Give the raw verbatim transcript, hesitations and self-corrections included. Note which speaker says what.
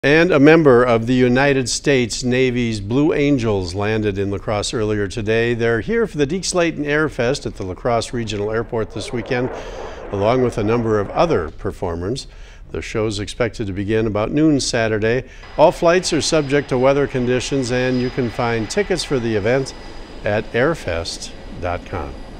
Speaker 1: And a member of the United States Navy's Blue Angels landed in La Crosse earlier today. They're here for the Deke Slayton Airfest at the La Crosse Regional Airport this weekend, along with a number of other performers. The show is expected to begin about noon Saturday. All flights are subject to weather conditions, and you can find tickets for the event at airfest dot com.